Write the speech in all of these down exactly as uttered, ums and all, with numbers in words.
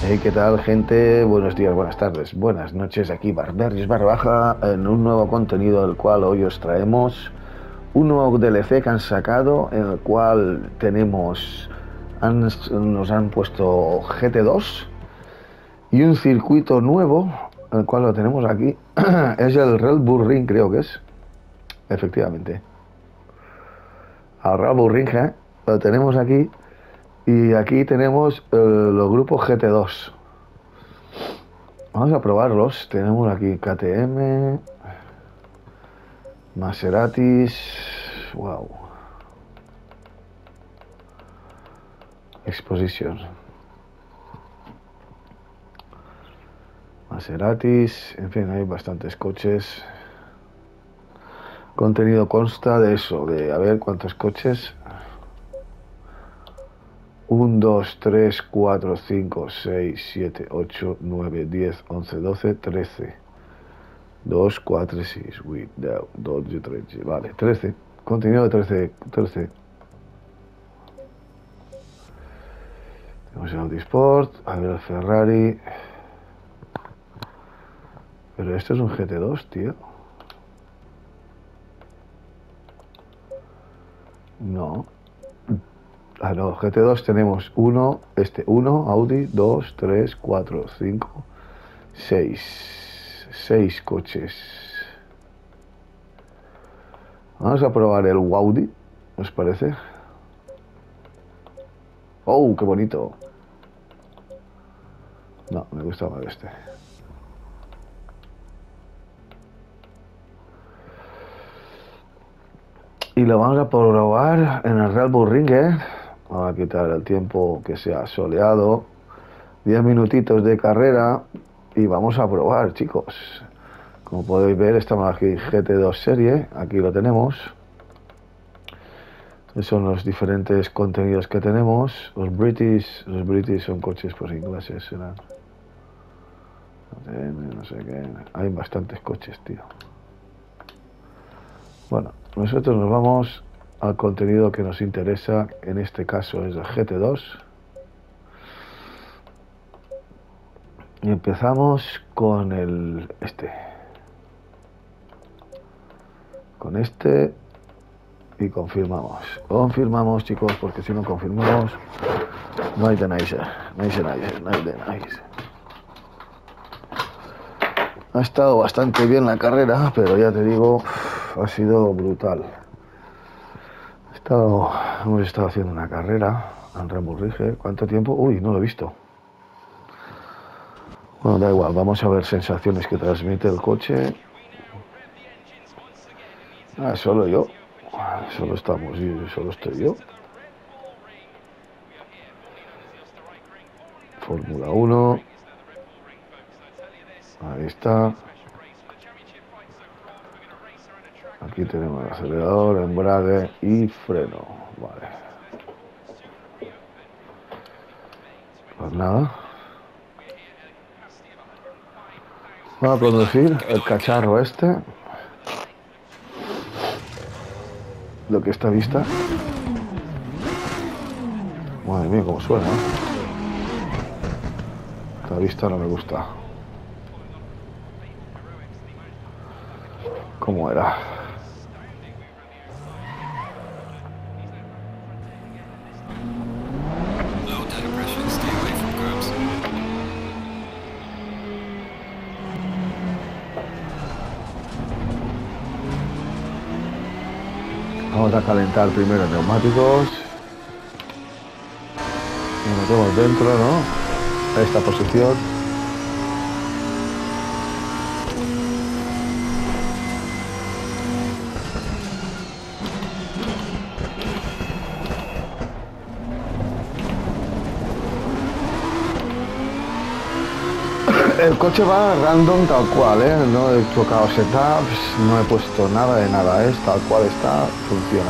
Hey, ¿qué tal, gente? Buenos días, buenas tardes, buenas noches. Aquí Barberis Barbaja en un nuevo contenido del cual hoy os traemos un nuevo D L C que han sacado, en el cual tenemos han, nos han puesto G T dos y un circuito nuevo, el cual lo tenemos aquí. Es el Red Bull Ring, creo que es. Efectivamente. Al Red Bull Ring, ¿eh? Lo tenemos aquí. Y aquí tenemos eh, los grupos G T dos. Vamos a probarlos. Tenemos aquí K T M, Maseratis, wow, Exposition, Maseratis, en fin, hay bastantes coches. Contenido consta de eso, de a ver cuántos coches. uno, dos, tres, cuatro, cinco, seis, siete, ocho, nueve, diez, once, doce, trece. dos, cuatro, seis, ocho, doce, trece. Vale, trece. Contenido de trece. trece. Tenemos el Audi Sport, a ver el Ferrari. Pero esto es un G T dos, tío. No. Ah, no, G T dos tenemos uno, este uno, Audi, dos, tres, cuatro, cinco, seis. seis coches. Vamos a probar el Audi, ¿os parece? ¡Oh, qué bonito! No, me gusta más este. Y lo vamos a probar en el Red Bull Ring, ¿eh? Vamos a quitar el tiempo que sea soleado. diez minutitos de carrera y vamos a probar, chicos. Como podéis ver, estamos aquí G T dos serie, aquí lo tenemos. Estos son los diferentes contenidos que tenemos. Los British, los British son coches pues ingleses, serán. No sé qué. Hay bastantes coches, tío. Bueno, nosotros nos vamos al contenido que nos interesa. En este caso es el G T dos. Y empezamos con el este. Con este. Y confirmamos. Confirmamos, chicos, porque si no confirmamos, no hay de nice. No hay de nice, no hay de nice. Ha estado bastante bien la carrera, pero ya te digo, ha sido brutal. He estado, hemos estado haciendo una carrera en Red Bull Ring. ¿Cuánto tiempo? Uy, no lo he visto. Bueno, da igual, vamos a ver sensaciones que transmite el coche. Ah, solo yo. Solo estamos, solo estoy yo. Fórmula uno. Ahí está. Aquí tenemos el acelerador, embrague y freno. Vale. Pues nada. Vamos a conducir el cacharro este. Lo que está vista. Madre mía, cómo suena. Esta vista no me gusta. ¿Cómo era? Vamos a calentar primero neumáticos. Nos metemos dentro, ¿no? A esta posición. El coche va random tal cual, ¿eh? No he tocado setups, no he puesto nada de nada, es tal cual está, funciona.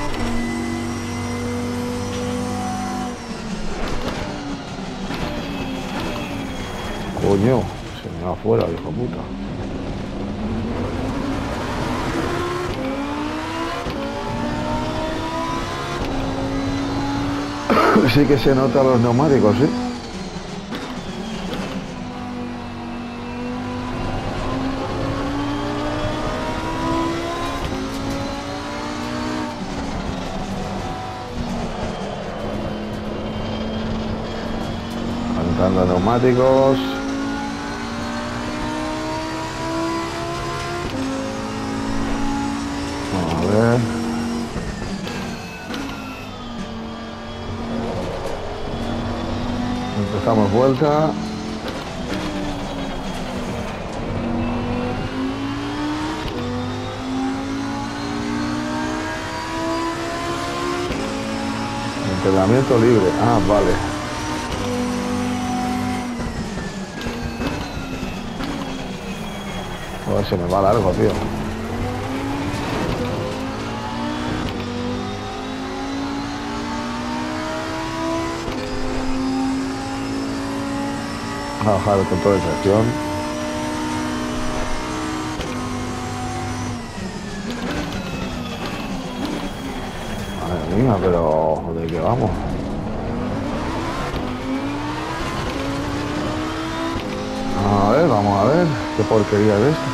Coño, se me va afuera, hijo puta. Sí que se notan los neumáticos, ¿sí? Calentando neumáticos. Vamos a ver. Empezamos vuelta. Entrenamiento libre. Ah, vale. Joder, se me va largo, tío. Voy a bajar el control de tracción. Madre mía, pero ¿de qué vamos? A ver, vamos a ver qué porquería es esto.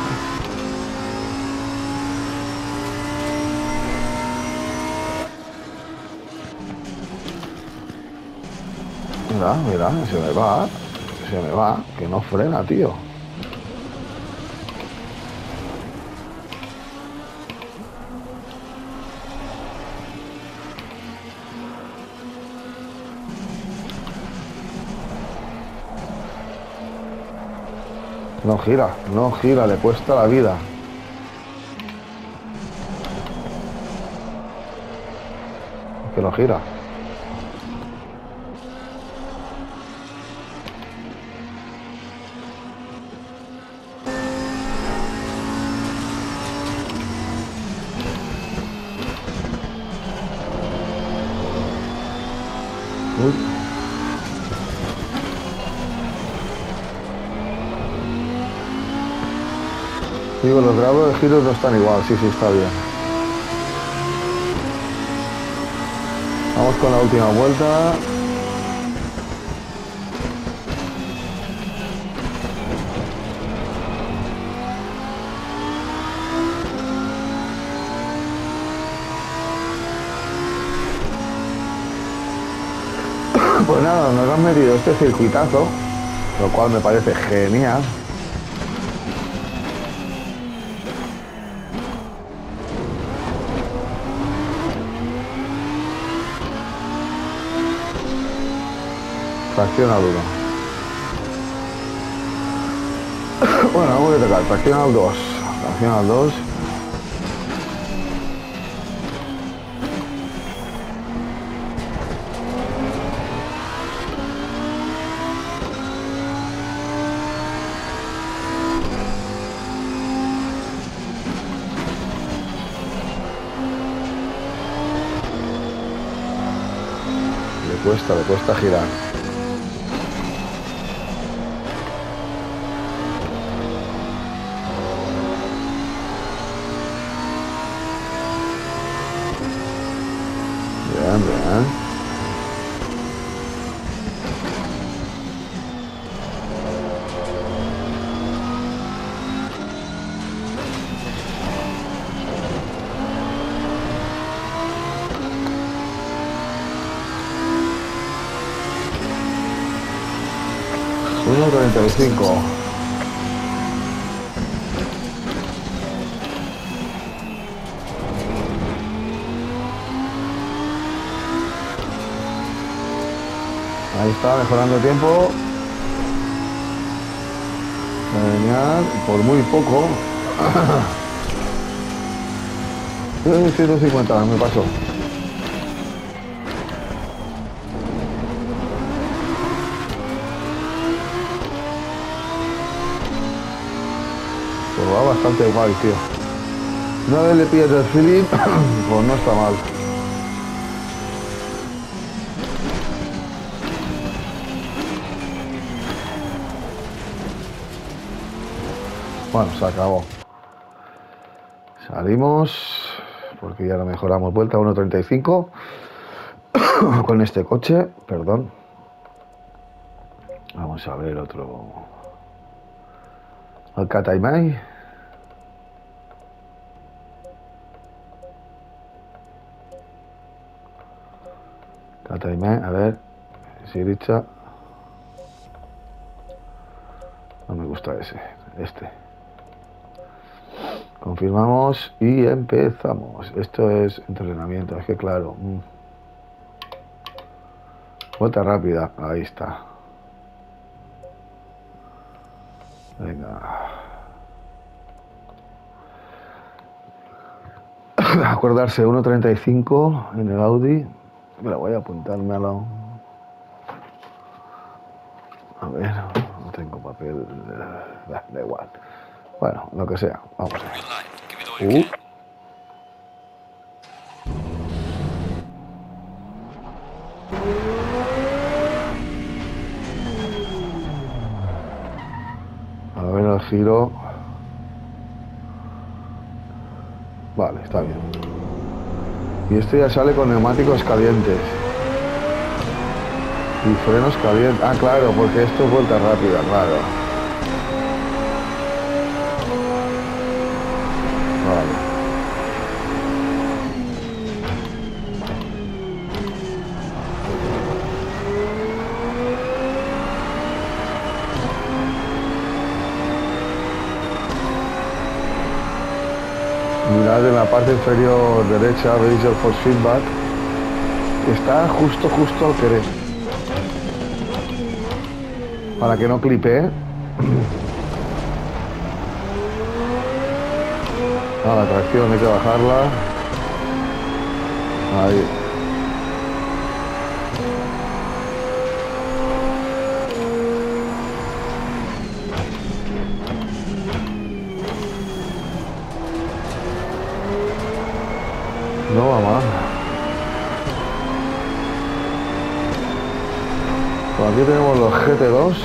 Mira, mira, se me va, se me va, que no frena, tío. No gira, no gira, le cuesta la vida. Que no gira. Uy. Digo, los grados de giros no están igual, sí, sí, está bien. Vamos con la última vuelta. Pues nada, nos han metido este circuitazo, lo cual me parece genial. Tracción al uno. Bueno, vamos a tocar. Tracción al dos. Tracción al dos. Le cuesta, le cuesta girar. Bien, bien. uno treinta y cinco. Ahí está, mejorando el tiempo. Genial, por muy poco. ciento cincuenta, me pasó. Pues va bastante guay, tío. Una vez le pillas el feeling, pues no está mal. Bueno, se acabó. Salimos, porque ya lo mejoramos. Vuelta a uno treinta y cinco con este coche, perdón. Vamos a ver otro. Al Cataimai. Cataimai, a ver. Siricha. gusta ese, este. Confirmamos y empezamos. Esto es entrenamiento, es que claro. Mm. Vuelta rápida, ahí está. Venga. Acordarse, uno treinta y cinco en el Audi. Me la voy a apuntarme a la... A ver, no tengo papel. Da, da igual. Bueno, lo que sea. Vamos a ver. Uh. A ver el giro. Vale, está bien. Y este ya sale con neumáticos calientes. Y frenos calientes. Ah, claro, porque esto es vuelta rápida, claro. Vale. Mirad en la parte inferior derecha, veis el force feedback. Está justo, justo al querer. Para que no clipee. Ah, la tracción hay que bajarla. Ahí. No va mal. Pues aquí tenemos los G T dos,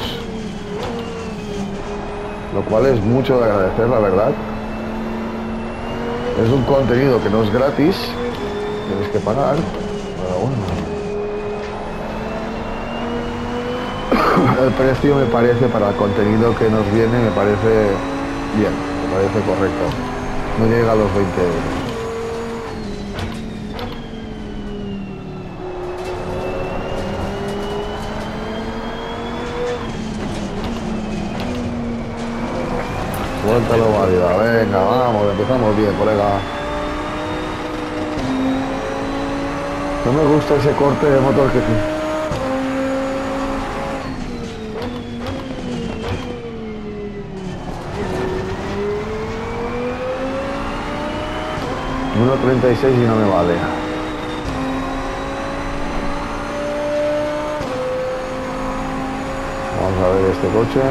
lo cual es mucho de agradecer, la verdad. Es un contenido que no es gratis, tienes que pagar, pero bueno. El precio me parece, para el contenido que nos viene, me parece bien, me parece correcto. No llega a los veinte euros. Suéltalo, válida. Venga, vamos, empezamos bien, colega. No me gusta ese corte de motor que tiene. uno treinta y seis y no me vale. Vamos a ver este coche.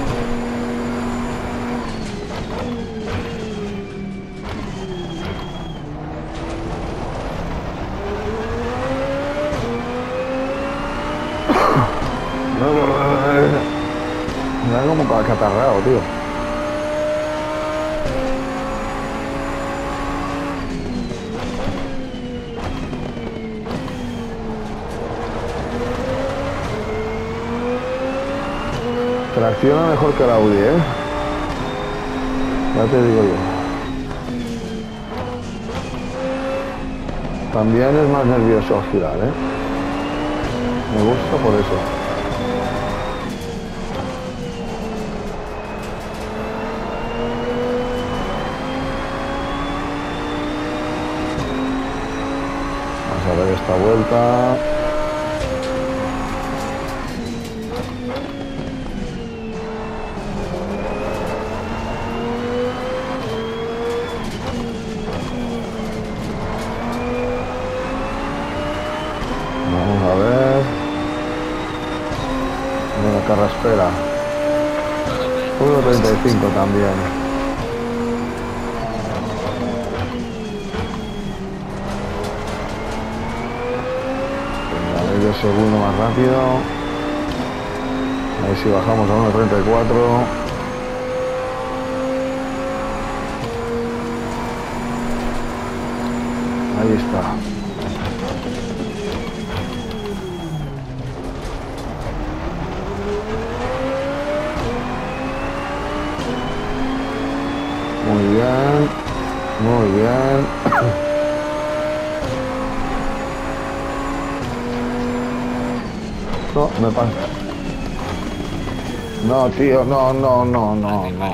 Me da como catarrado, tío. Tracciona mejor que el Audi, ¿eh? Ya te digo yo. También es más nervioso al girar, ¿eh? Me gusta por eso. Vamos a ver esta vuelta. Vamos a ver. Una carraspera. uno treinta y cinco también. Venga, medio segundo más rápido. Ahí sí bajamos a uno treinta y cuatro. Ahí está. Muy bien, muy bien. No, me pasa. No, tío, no, no, no, no, no.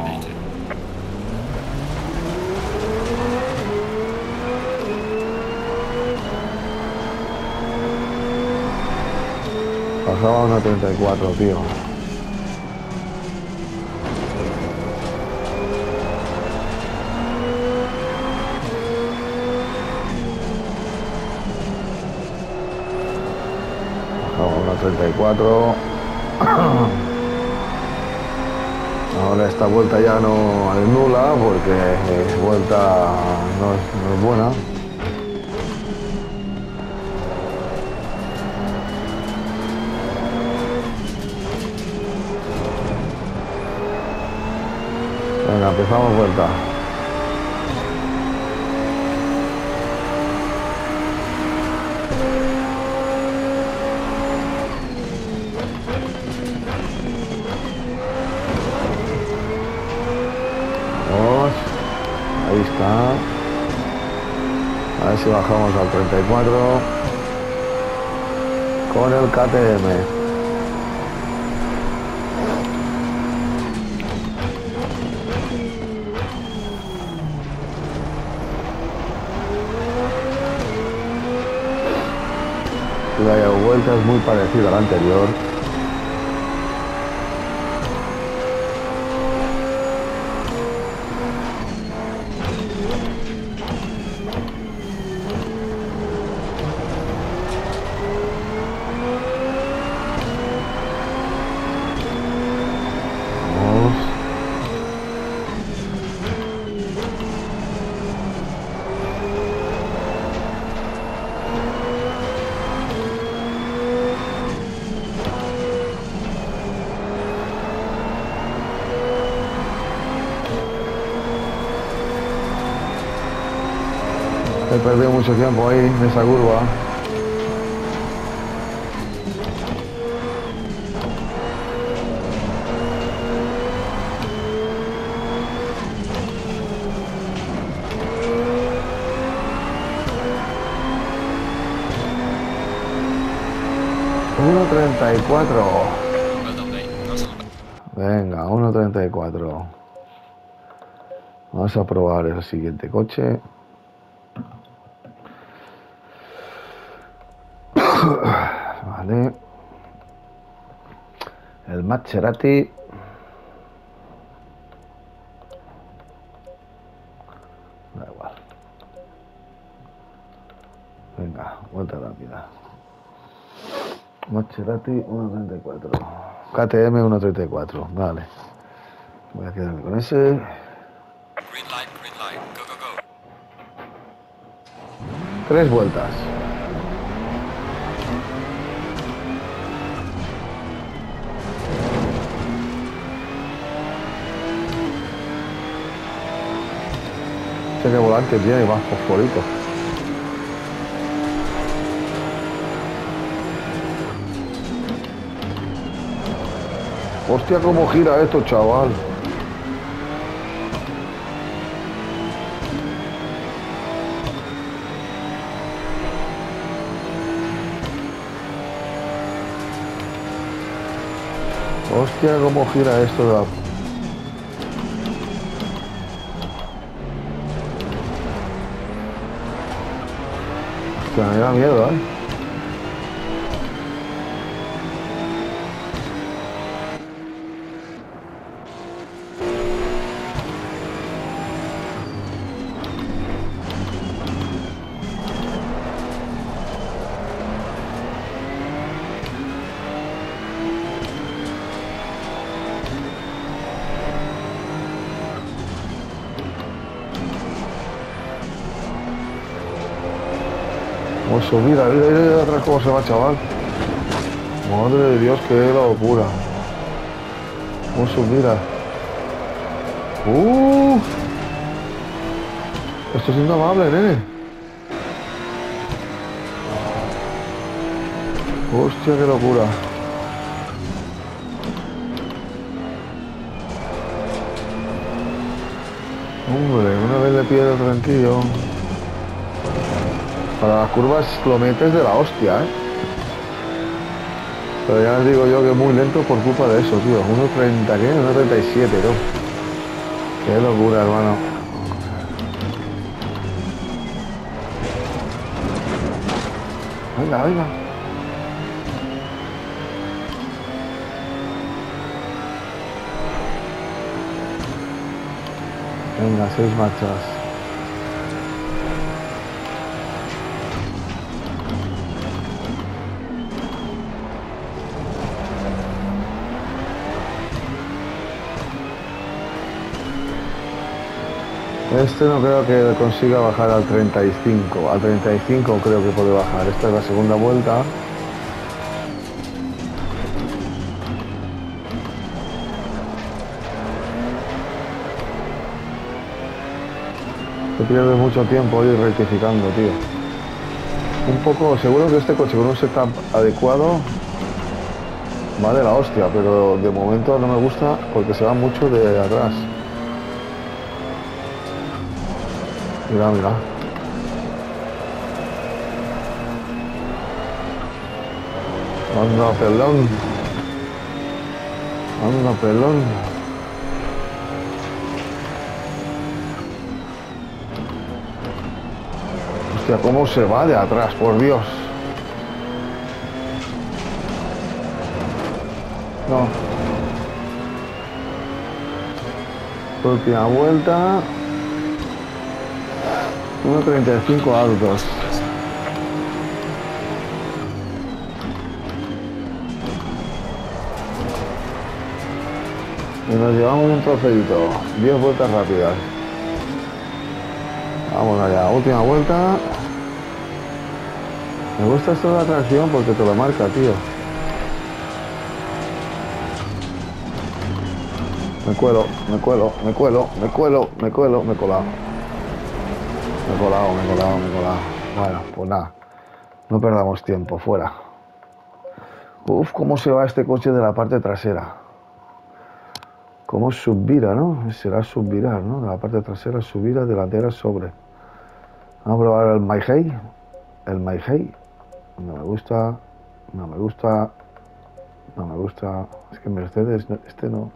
Pasaba una treinta y cuatro, tío. Pasaba una treinta y cuatro. Ahora esta vuelta ya no es nula porque vuelta no es, no es buena. Venga, empezamos vuelta. Vamos. Ahí está. A ver si bajamos al treinta y cuatro. Con el K T M. La vuelta es muy parecida a la anterior. Vamos. He perdido mucho tiempo ahí en esa curva. uno treinta y cuatro. Venga, uno treinta y cuatro. Vamos a probar el siguiente coche. Vale. El Maserati. Da igual. Venga, vuelta rápida. Maserati uno treinta y cuatro. K T M uno treinta y cuatro. Vale. Voy a quedarme con ese. Green light, green light. Go, go, go. Tres vueltas. Sé que volante tiene más fosforito. Hostia, cómo gira esto, chaval. Hostia, cómo gira esto de la... Hostia, me da miedo, ¿eh? Vamos a subir, a ver atrás cómo se va, chaval. Madre de Dios, qué locura. Vamos a subir a... Uh, esto es indomable, nene. Hostia, qué locura. Hombre, una vez le pierdo tranquilo. Para las curvas lo metes de la hostia, ¿eh? Pero ya les digo yo que es muy lento por culpa de eso, tío. uno treinta, ¿qué? uno treinta y siete, ¿no? Qué locura, hermano. Venga, venga. Venga, seis marchas. Este no creo que consiga bajar al treinta y cinco. Al treinta y cinco creo que puede bajar. Esta es la segunda vuelta. Se pierde mucho tiempo ir rectificando, tío. Un poco, seguro que este coche con un setup adecuado va de la hostia, pero de momento no me gusta porque se va mucho de atrás. Mira, mira. Anda, pelón. Anda, pelón. Hostia, cómo se va de atrás, por Dios. No. Última vuelta. uno treinta y cinco altos. Y nos llevamos un trofeito. diez vueltas rápidas. Vamos allá, última vuelta. Me gusta esto de la tracción porque te lo marca, tío. Me cuelo, me cuelo, me cuelo, me cuelo, me cuelo, me he colado. Me he colado, me he colado, me he colado. Bueno, pues nada. No perdamos tiempo, fuera. Uf, cómo se va este coche de la parte trasera. Cómo subvira, ¿no? Será subvirar, ¿no? De la parte trasera subvira, delantera sobre. Vamos a probar el Maihei. El Maihei. No me gusta. No me gusta. No me gusta. Es que Mercedes, este no.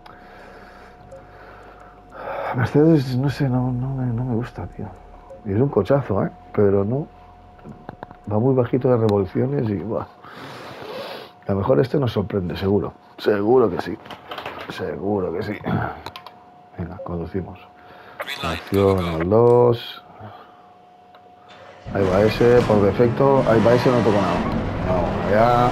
Mercedes, no sé, no, no, me, no me gusta, tío. Y es un cochazo, ¿eh? Pero no. Va muy bajito de revoluciones y, buah. A lo mejor este nos sorprende, seguro. Seguro que sí. Seguro que sí. Venga, conducimos. Acción al dos. Ahí va ese, por defecto. Ahí va ese, no toco nada. Vamos allá.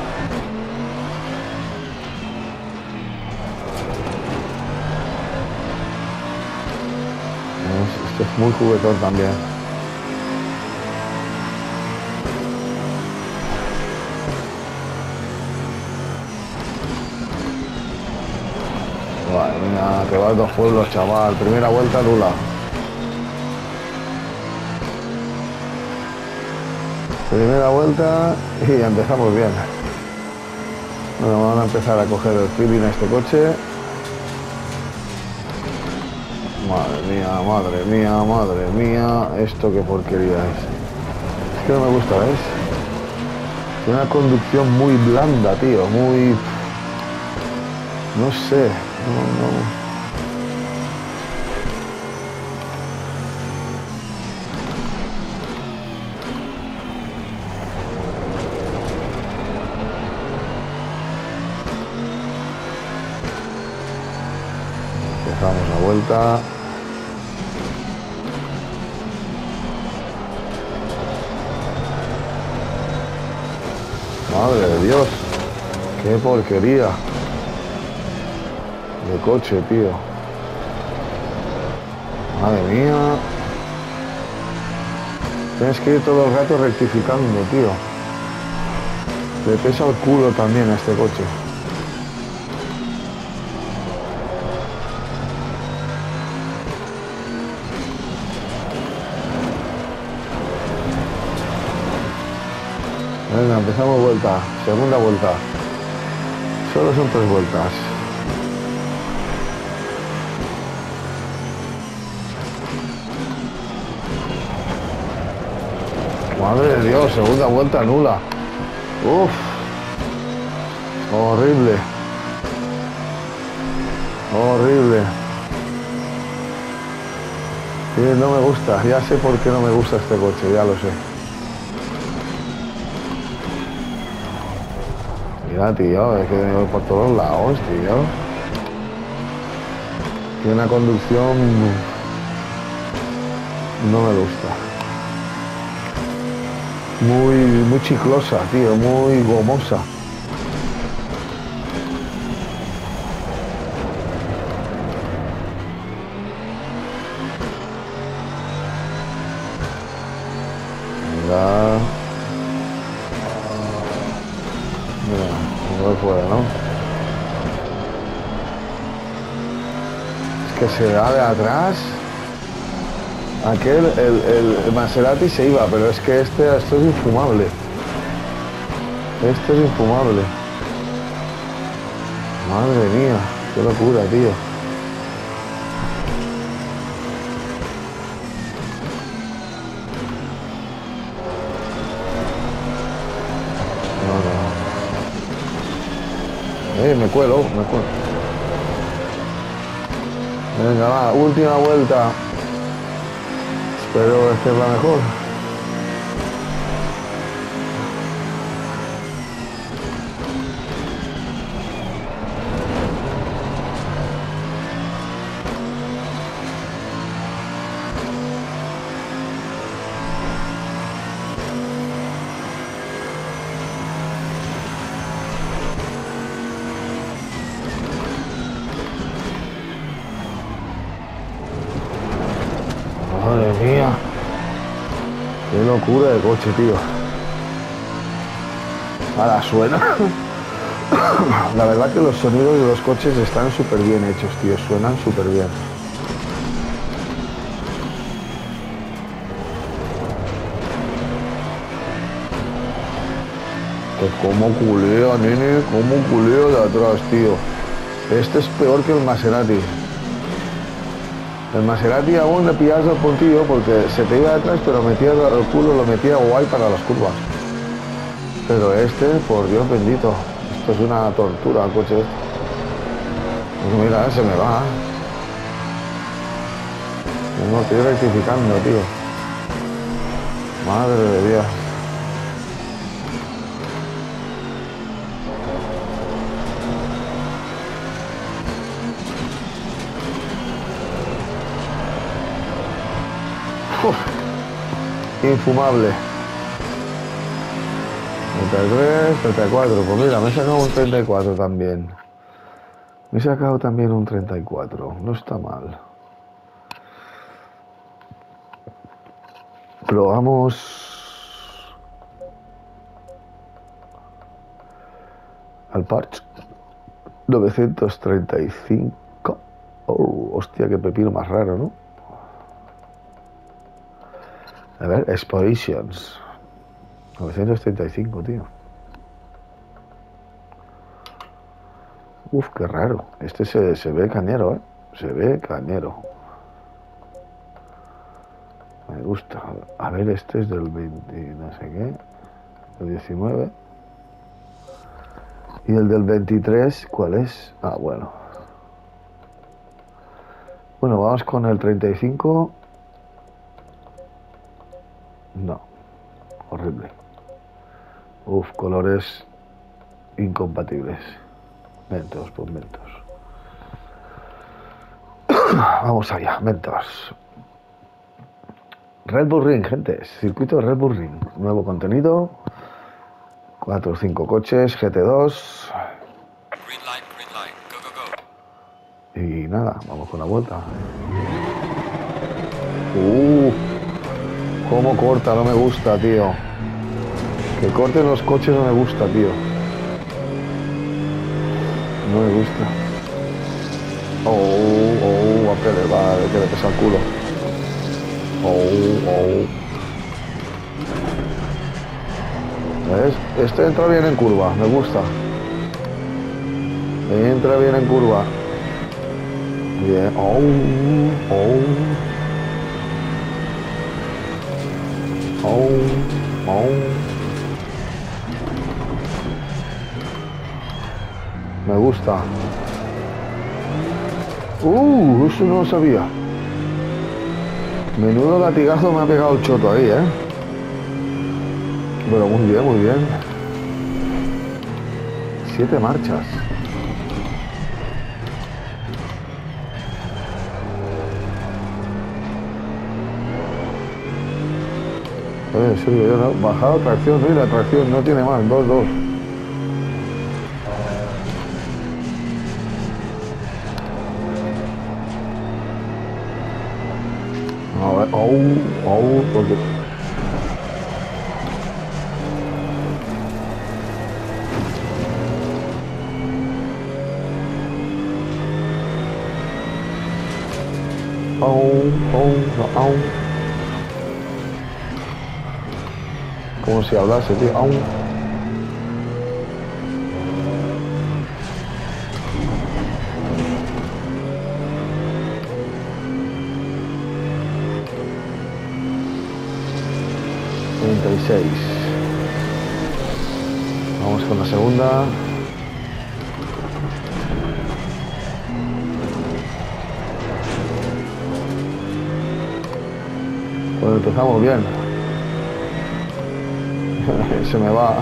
Este es muy juguetón también. Madre mía, que va a dos pueblos, chaval. Primera vuelta nula. Primera vuelta y empezamos bien. Bueno, vamos a empezar a coger el feeling a este coche. Madre mía, madre mía, madre mía. Esto qué porquería es. Es que no me gusta, ¿ves? Tiene una conducción muy blanda, tío. Muy... No sé. No, no... Empezamos la vuelta. Madre de Dios, qué porquería de coche, tío. Madre mía. Tienes que ir todo el rato rectificando, tío. Le pesa el culo también a este coche. Venga, empezamos vuelta, segunda vuelta. Solo son tres vueltas. Madre de Dios, segunda vuelta nula. Uf. Horrible. Horrible. Sí, no me gusta. Ya sé por qué no me gusta este coche, ya lo sé. Mira, tío, es que voy por todos lados, tío. Tiene una conducción... No me gusta. Muy, muy chiclosa, tío, muy gomosa. Mira. Mira, no puede, ¿no? Es que se da de atrás. Aquel, el, el, el Maserati se iba, pero es que este, esto es infumable. Esto es infumable. Madre mía, qué locura, tío. No, no. Eh, me cuelo, me cuelo. Venga, va, última vuelta. Espero esta es la mejor. Madre mía. Qué locura de coche, tío. Ahora suena. La verdad que los sonidos de los coches están súper bien hechos, tío. Suenan súper bien. Que como culea, nene. Como culeo de atrás, tío. Este es peor que el Maserati. El Maserati aún le pillas el puntillo porque se te iba detrás, pero metía el culo, lo metía guay para las curvas. Pero este, por Dios bendito, esto es una tortura el coche este. Pues mira, se me va. No, estoy rectificando, tío. Madre de Dios. Uf, infumable. treinta y tres, treinta y cuatro, pues mira, me he sacado un treinta y cuatro también. Me he sacado también un treinta y cuatro, no está mal. Probamos al Porsche novecientos treinta y cinco. Oh, hostia, qué pepino más raro, ¿no? A ver, Expositions. novecientos treinta y cinco, tío. Uf, qué raro. Este se, se ve cañero, ¿eh? Se ve cañero. Me gusta. A ver, este es del veinte, no sé qué. El diecinueve. Y el del veintitrés, ¿cuál es? Ah, bueno. Bueno, vamos con el treinta y cinco. No. Horrible. Uf, colores incompatibles. Mentos, pues mentos. Vamos allá, mentos. Red Bull Ring, gente. Circuito Red Bull Ring. Nuevo contenido. Cuatro o cinco coches, G T dos. Green light, green light. Go, go, go. Y nada, vamos con la vuelta. Uh, cómo corta, no me gusta, tío. Que corten los coches no me gusta, tío. No me gusta. Oh, oh, a que le va, que le pesa el culo. Oh, oh. ¿Ves? Este entra bien en curva, me gusta. Entra bien en curva. Bien. Oh, oh. Oh, oh. Me gusta. Uh, eso no lo sabía. Menudo latigazo me ha pegado el choto ahí, ¿eh? Bueno, muy bien, muy bien. Siete marchas. Oye, en serio, yo no. Bajado tracción, mira, tracción, no tiene más, dos, dos. A ver, oh, oh, porque... Oh, oh, no, oh. Como si hablase, tío, oh. treinta y seis. Vamos con la segunda. Pues empezamos bien. Se me va.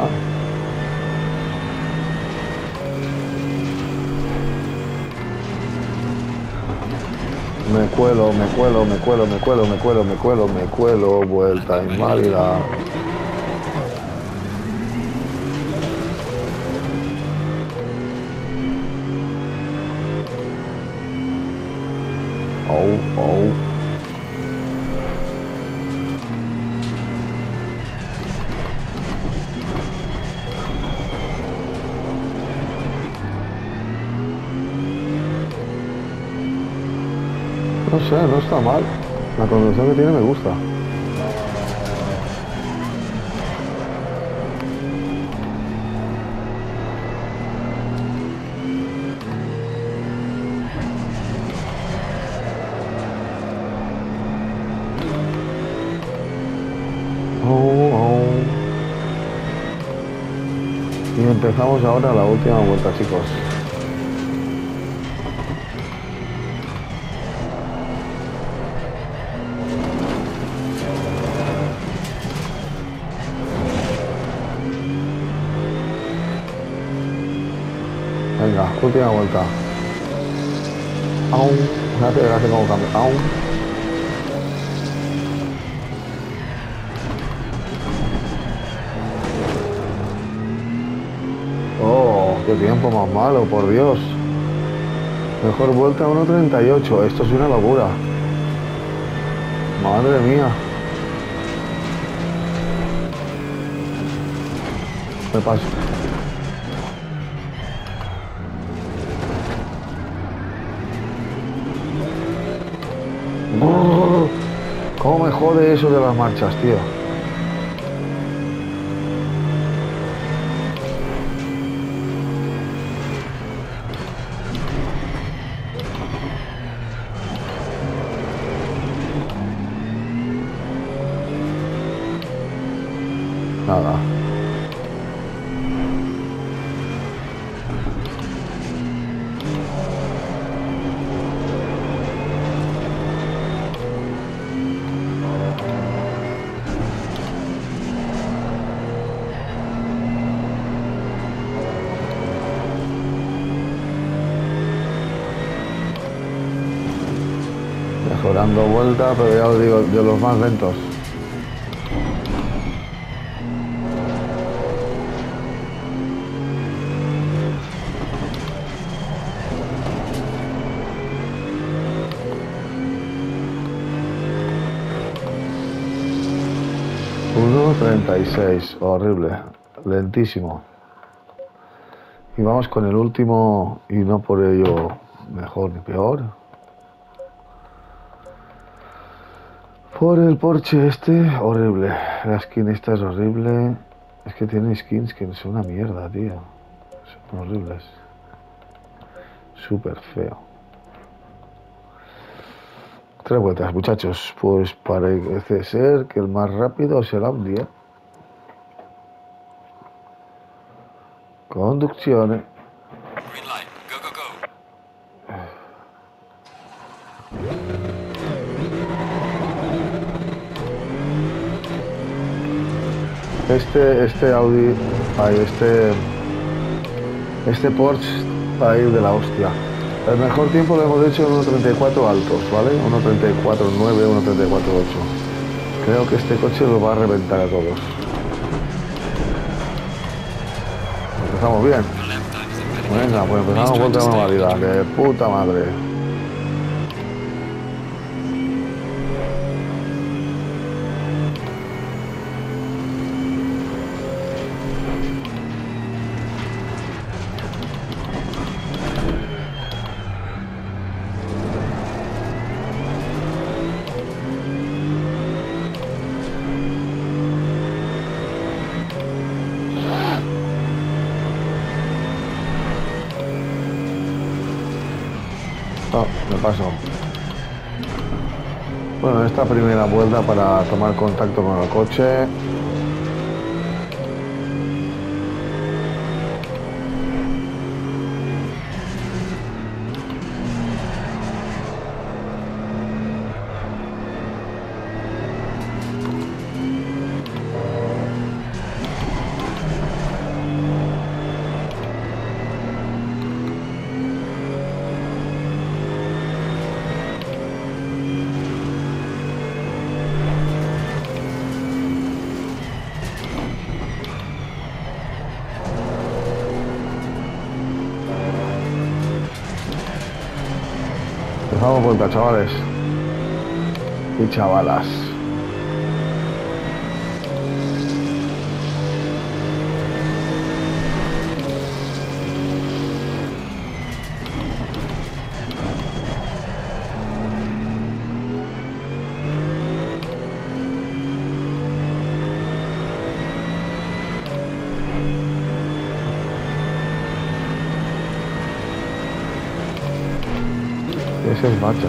Me cuelo, me cuelo, me cuelo, me cuelo, me cuelo, me cuelo, me cuelo, vuelta inválida. Oh, oh. No sé, no está mal. La conducción que tiene me gusta. Oh, oh. Y empezamos ahora la última vuelta, chicos. Venga, última vuelta. Aún, fíjate, fíjate cómo cambia. Aún. Oh, qué tiempo más malo, por Dios. Mejor vuelta a uno treinta y ocho. Esto es una locura. Madre mía. Me paso. Oh, ¿cómo me jode eso de las marchas, tío? Nada. Mejorando vuelta, pero ya os digo, de los más lentos. uno treinta y seis, horrible, lentísimo. Y vamos con el último, y no por ello mejor ni peor. Por el Porsche este, horrible. La skin esta es horrible. Es que tiene skins que son una mierda, tío. Son horribles. Súper feo. Tres vueltas, muchachos. Pues parece ser que el más rápido será un día. Conducciones. Este, este Audi, ay, este, este Porsche va a ir de la hostia. El mejor tiempo lo hemos hecho en uno treinta y cuatro altos, ¿vale? uno treinta y cuatro nueve, uno treinta y cuatro ocho. Creo que este coche lo va a reventar a todos. Empezamos bien. Venga, pues empezamos por la normalidad. De puta madre. No, me paso. Bueno, esta primera vuelta para tomar contacto con el coche. Empezamos vuelta, chavales y chavalas. Ese es marcha.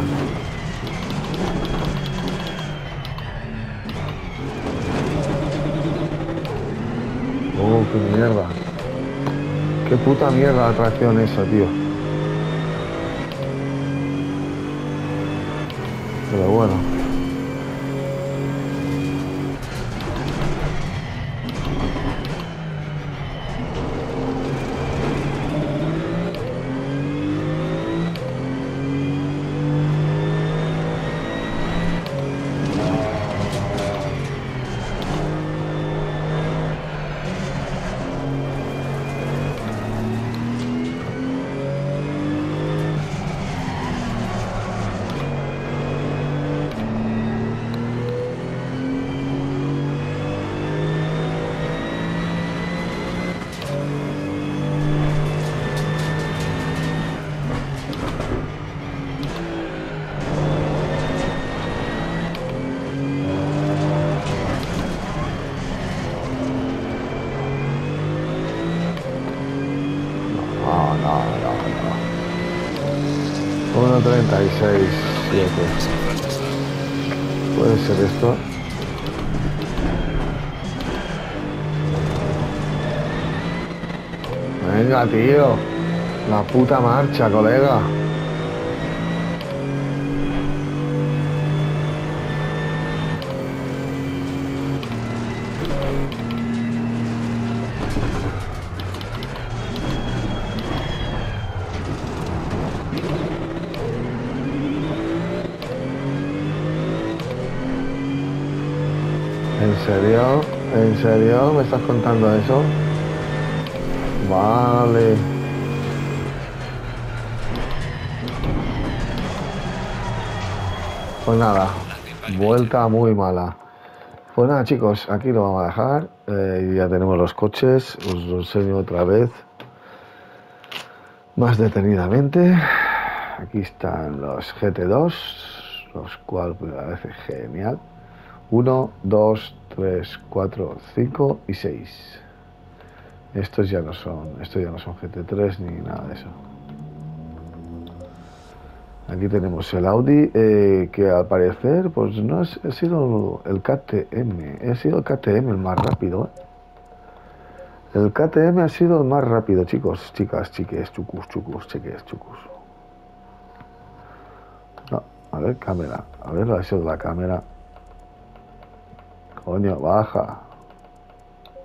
Oh, qué mierda. Qué puta mierda la tracción esa, tío. Pero bueno. uno treinta y seis, siete. Puede ser esto. Venga, tío. La puta marcha, colega. ¿En serio? ¿En serio me estás contando eso? Vale. Pues nada, vuelta muy mala. Pues nada, chicos, aquí lo vamos a dejar. Eh, ya tenemos los coches. Os lo enseño otra vez más detenidamente. Aquí están los G T dos, los cuales me parece genial. uno, dos, tres, cuatro, cinco y seis. Estos ya no son, estos ya no son G T tres ni nada de eso. Aquí tenemos el Audi, eh, que al parecer, pues no es, ha sido el K T M, ha sido el K T M el más rápido. ¿eh? El K T M ha sido el más rápido, chicos, chicas, chiques, chucus, chucus, chiques, chucus. No, a ver, cámara, a ver, ha sido la cámara. Coño, baja.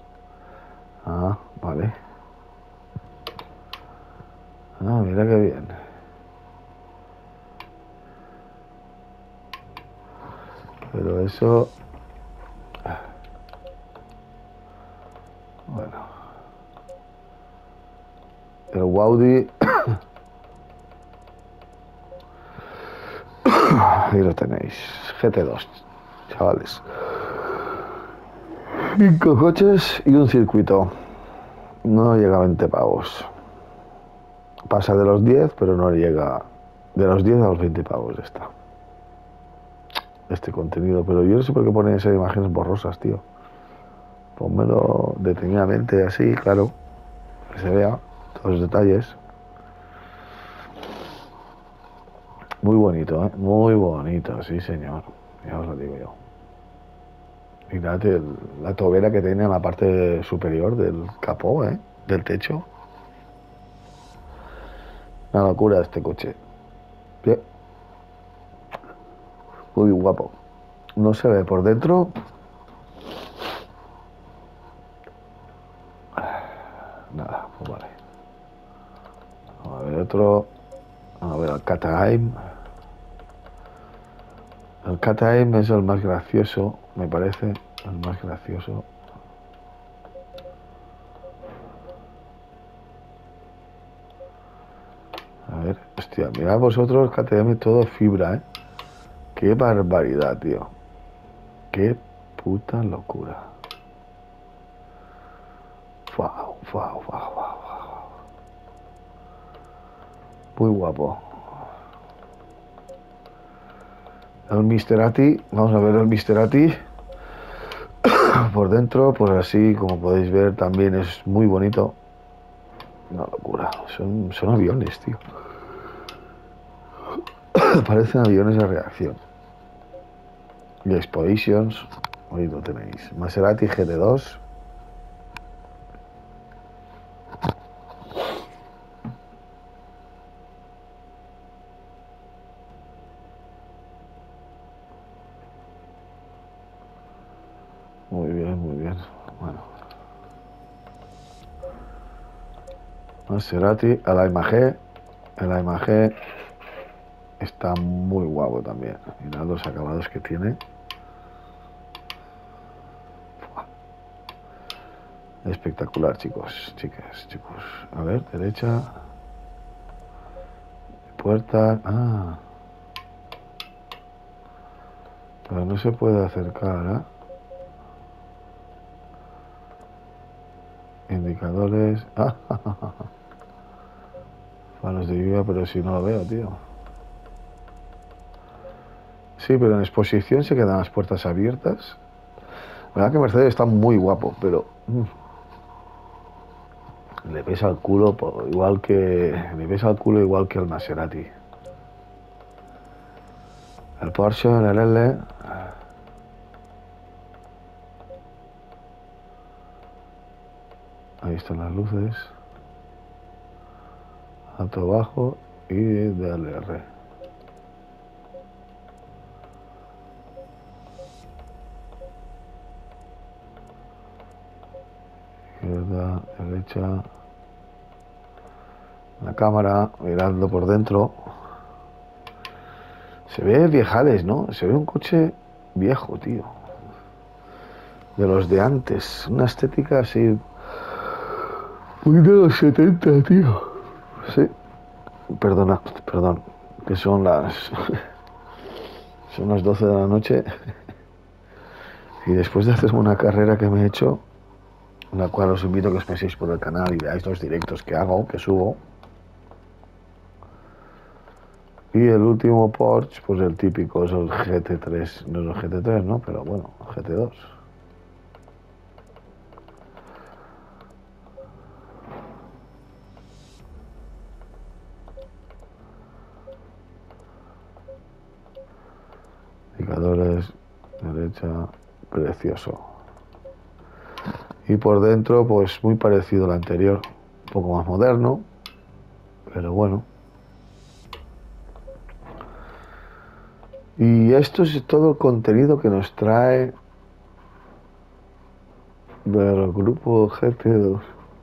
Ah, vale. Ah, mira qué bien. Pero eso... Bueno. El Gaudí... Ahí lo tenéis. G T dos, chavales. Cinco coches y un circuito. No llega a veinte pavos. Pasa de los diez, pero no llega... De los diez a los veinte pavos está. Este contenido. Pero yo no sé por qué ponen esas imágenes borrosas, tío. Pónmelo detenidamente así, claro. Que se vea todos los detalles. Muy bonito, ¿eh? Muy bonito, sí, señor. Ya os lo digo yo. Mirad el, la tobera que tiene en la parte superior del capó, ¿eh? Del techo. Una locura este coche. Bien. Muy guapo. No se ve por dentro. Nada, pues vale. Vamos a ver otro. Vamos a ver el Caterham. El Caterham es el más gracioso, me parece. El más gracioso. A ver, hostia, mirad vosotros, K T M todo fibra, ¿eh? Qué barbaridad, tío. Qué puta locura. Wow, wow, wow, wow, wow. Muy guapo. El Misterati, vamos a ver el Misterati. Por dentro, pues así, como podéis ver, también es muy bonito. Una locura. Son, son aviones, tío. Parecen aviones de reacción. Y Expeditions, ahí lo tenéis. Maserati G T dos. Muy bien, muy bien. Bueno. Maserati, el A M G. El A M G está muy guapo también. Mirad los acabados que tiene. Espectacular, chicos, chicas, chicos. A ver, derecha. Puerta. Ah. Pero no se puede acercar, ¿eh? Indicadores. Ah, faros de lluvia, pero si no lo veo, tío. Sí, pero en exposición se quedan las puertas abiertas. La verdad que Mercedes está muy guapo, pero... mm, le pesa el culo po- igual que... Le pesa el culo igual que el Maserati. El Porsche, el L L... Ahí están las luces. Alto, bajo y D L R. Izquierda, derecha. La cámara, mirando por dentro. Se ve viejales, ¿no? Se ve un coche viejo, tío. De los de antes. Una estética así... Muy de los setenta, tío. Sí. Perdona, perdón. Que son las... Son las doce de la noche. Y después de hacerme una carrera que me he hecho, en la cual os invito a que os paséis por el canal y veáis los directos que hago, que subo. Y el último Porsche, pues el típico, es el G T tres. No es el G T tres, ¿no? Pero bueno, G T dos. Indicadores, derecha, precioso. Y por dentro, pues muy parecido al anterior. Un poco más moderno, pero bueno. Y esto es todo el contenido que nos trae Del grupo G T dos.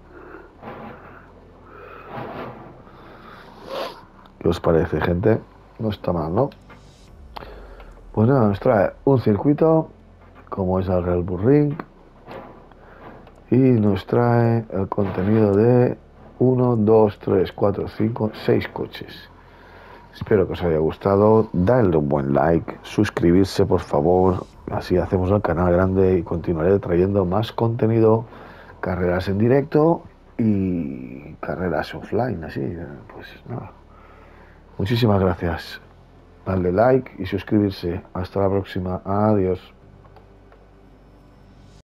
¿Qué os parece, gente? No está mal, ¿no? Pues nada, nos trae un circuito, como es el Red Bull Ring, y nos trae el contenido de uno, dos, tres, cuatro, cinco, seis coches. Espero que os haya gustado, dadle un buen like, suscribirse por favor, así hacemos el canal grande y continuaré trayendo más contenido, carreras en directo y carreras offline, así, pues nada. Muchísimas gracias, dadle like y suscribirse, hasta la próxima, adiós.